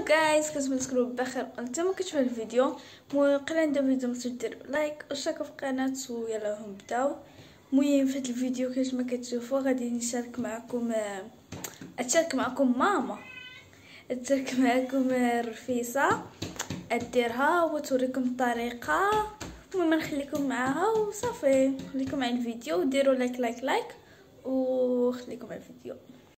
هلو جايز، كنتمنى تكونوا بخير وانتم كتشوفوا الفيديو. قبل ندير الفيديو ما دير لايك واشتركوا في القناه ويلا نبداو. المهم في هذا الفيديو كيف ما كتشوفوا غادي نشارك معكم اتشارك معكم ماما اتشارك معكم الرفيسه اديرها وتوريكم الطريقه. المهم نخليكم معاها وصافي، خليكم مع الفيديو وديروا لايك وخليكم مع الفيديو.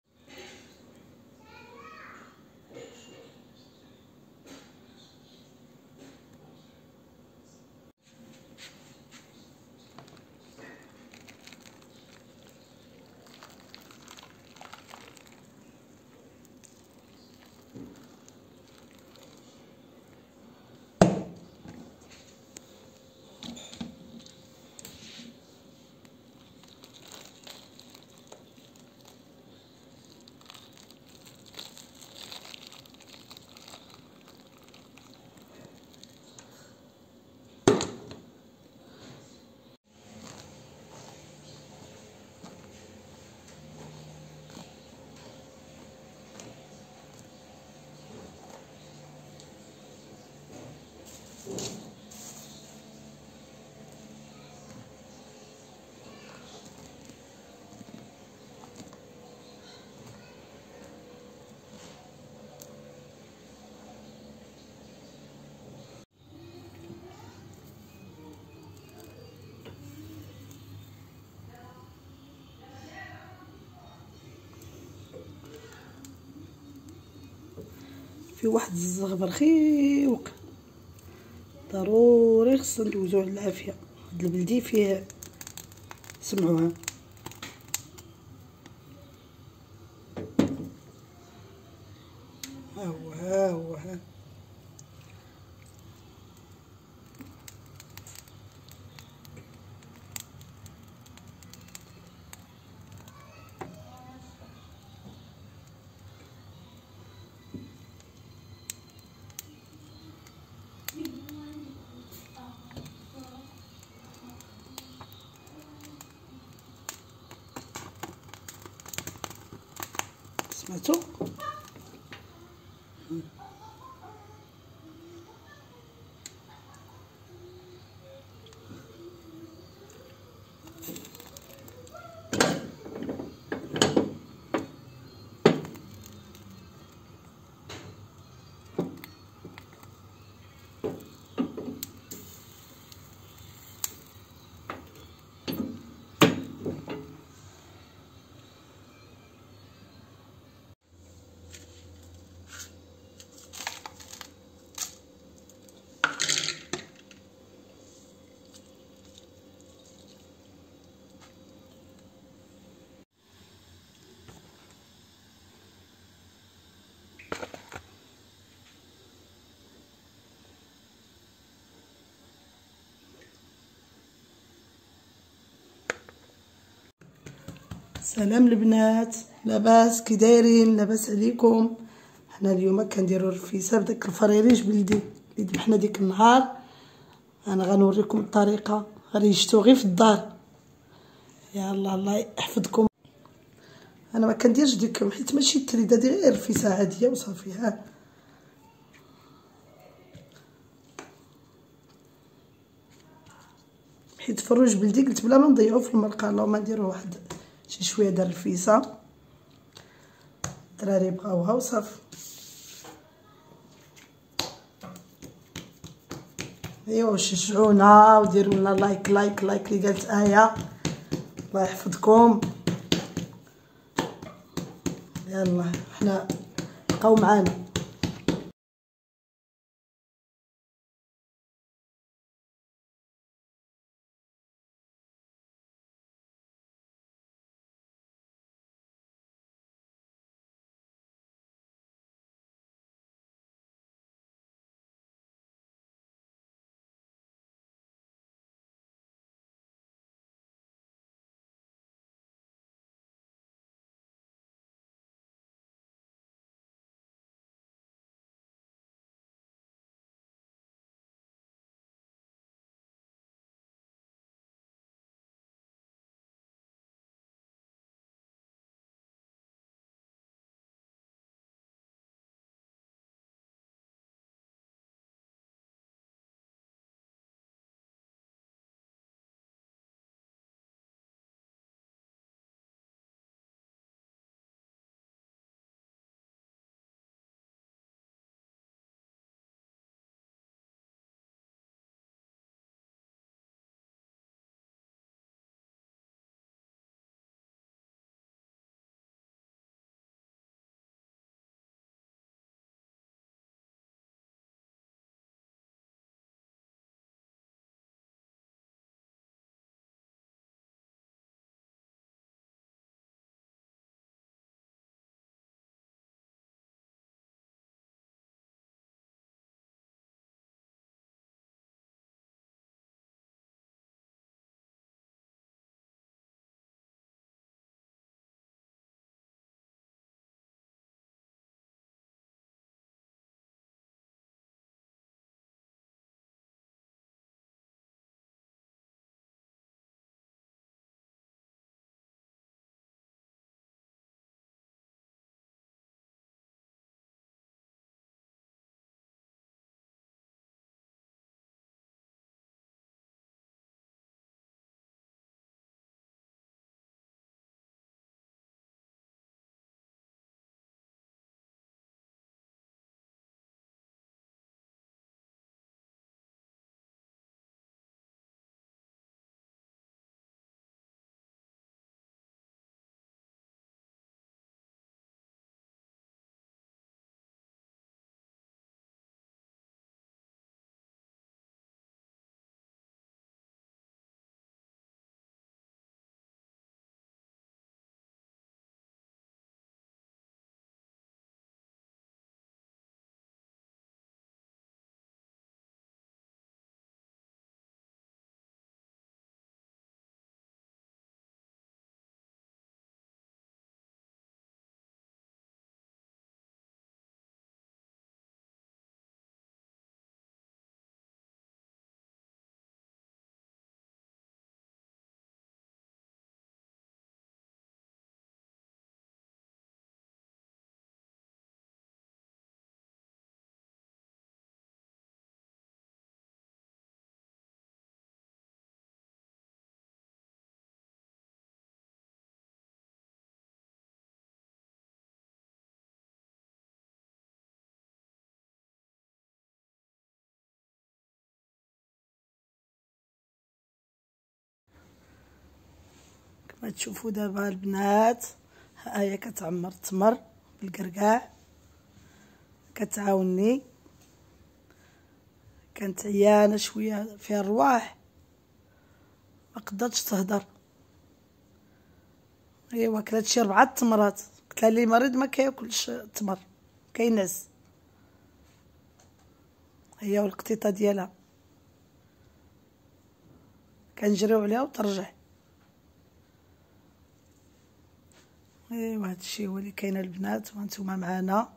في واحد الزغبه رخيوق ضروري خصنا ندوزوه على العافيه. هاد البلدي فيه سمعوها ها هو سمعتو. سلام البنات، لاباس كي دايرين؟ لاباس عليكم؟ حنا اليوم كنديروا الرفيسه بداك الفريريج بلدي اللي ذبحنا ديك النهار. انا غنوريكم الطريقه، غادي يشتو غير في الدار. يلا الله يحفظكم. انا ما كنديرش ديك حيت ماشي تريده، دير غير رفيسه عاديه وصافي. ها حيت فروج بلدي قلت بلا ما نضيعو في المرقه، اللهم نديرو واحد شي شويه ديال الرفيسه الدراري بغاوها وصافي. ايوا شجعونا وديروا لنا لايك اللي قالت ايه. الله يحفظكم. يلا حنا بقاو معانا. كما تشوفوا دابا البنات، ها هي كتعمر التمر بالكركاع، كتعاوني. كانت عيانه شويه فيها الرواح، ما قدرتش تهضر. ايوا كلات شي 4 تمرات، قلت لها اللي مريض ما كياكلش التمر، كينعس. هي والقطيطه ديالها كنجريو عليها وترجع. ايوا هادشي هو اللي كاين البنات، وانتم معنا.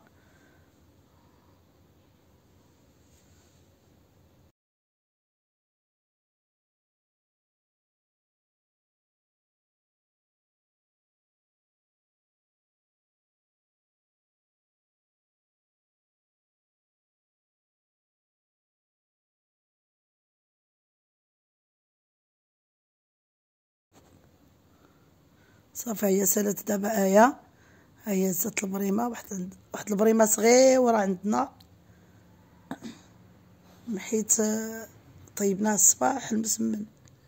صافي هي سالت دابا آية، هي زات البريمه، واحد البريمه صغيره عندنا، حيت طيبناه الصباح المسمن.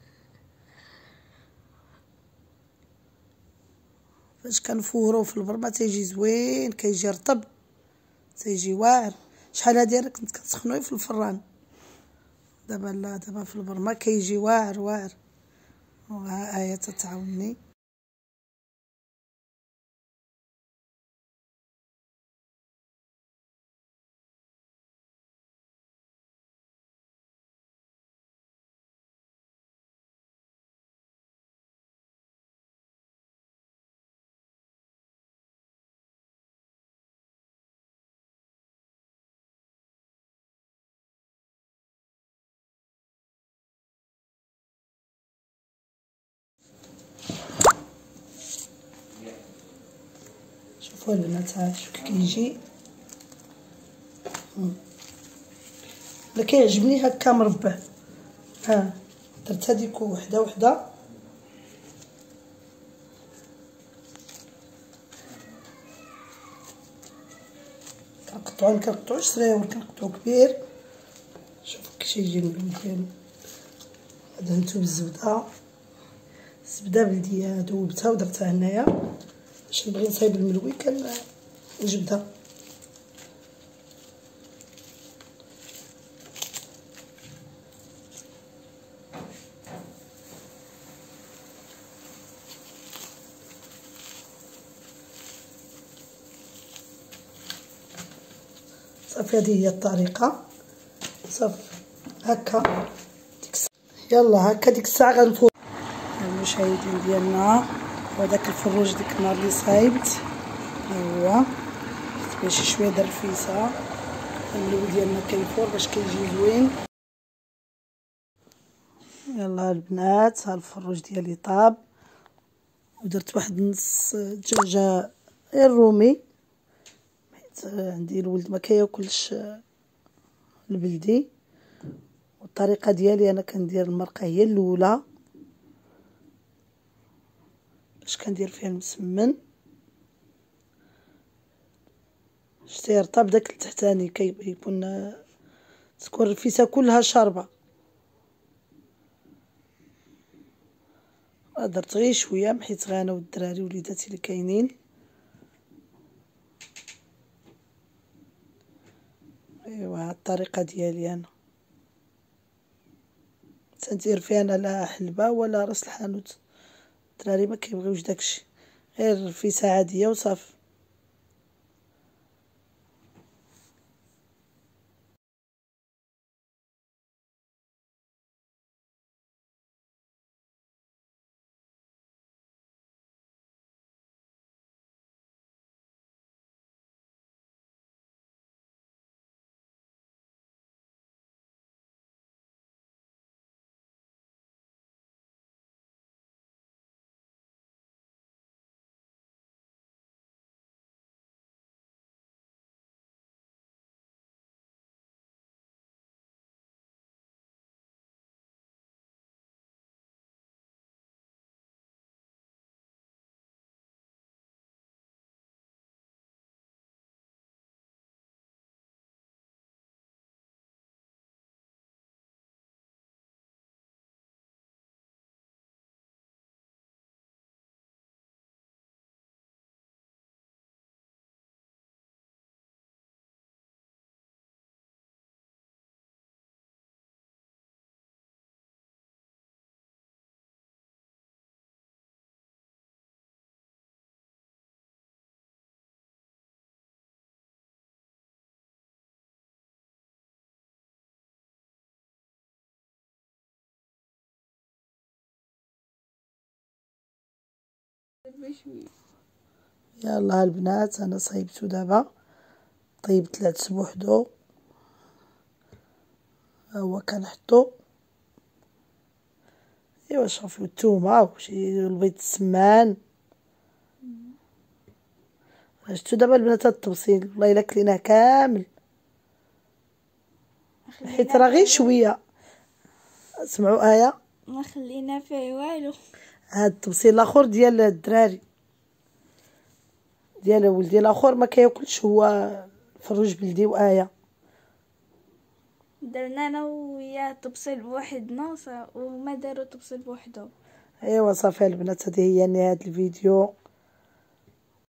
فاش كنفوروه في البرمه تيجي زوين، كيجي رطب، تيجي واعر. شحال هادي انا كنت كنسخنوه في الفران، دابا لا، دابا في البرمه كيجي واعر واعر. وها آية تتعاوني. شوفوا البنات، ها شوف كيجي. لا كيعجبني هكا مربع. ها درت هذيك وحده وحده. كنقطعو، مكنقطعوش صغيور، كنقطعو كبير. شوفوا كيش يجي اللون ديالو. دهنتو بالزبده، الزبده بلديه ذوبتها ودرتها هنايا. باش نبغي نصايب الملوي كنجبدها. صافي هذه هي الطريقه. صافي هكا يلا، هكا ديك الساعه غنفور المشاهدين ديالنا. وهداك الفروج ديك النهار اللي صايبت، ها هو فيه شي شويه د الرفيسه. الملوي ديالنا كيفور باش كيجي زوين. يلا البنات، ها الفروج ديالي طاب، ودرت واحد نص دجاجه الرومي، حيت عندي الولد ما كياكلش البلدي. والطريقه ديالي انا كندير المرقه هي الاولى، باش كندير فيها المسمن. شتي رطب داك التحتاني كيكون تكون الرفيسه كلها شاربه. درت غير شويه حيت غير انا والدراري وليداتي اللي كاينين. ايوا الطريقه ديالي انا تندير فيها انا لا حلبه ولا راس الحانوت، الدراري ما كيبغيوش داكشي، غير الرفيسه عاديه وصافي. يلا البنات انا صايبتو دابا، طيبت العدس بوحدو، ها هو كنحطو. ايوا شوفوا الثومه وشي البيض السمان. شفتو دابا البنات هاد التبصيل والله الا كليناه كامل، حيت راه غير شويه. سمعوا آية، ما خلينا فيه والو. هاد التبصيل الاخر ديال الدراري، ديال ولدي الاخر ما كياكلش هو فروج بلدي وآية. درنا انا وياه تبصيل بوحدنا وما داروا تبصيل بوحدهم. ايوا صافي البنات، هذه هي نهايه الفيديو.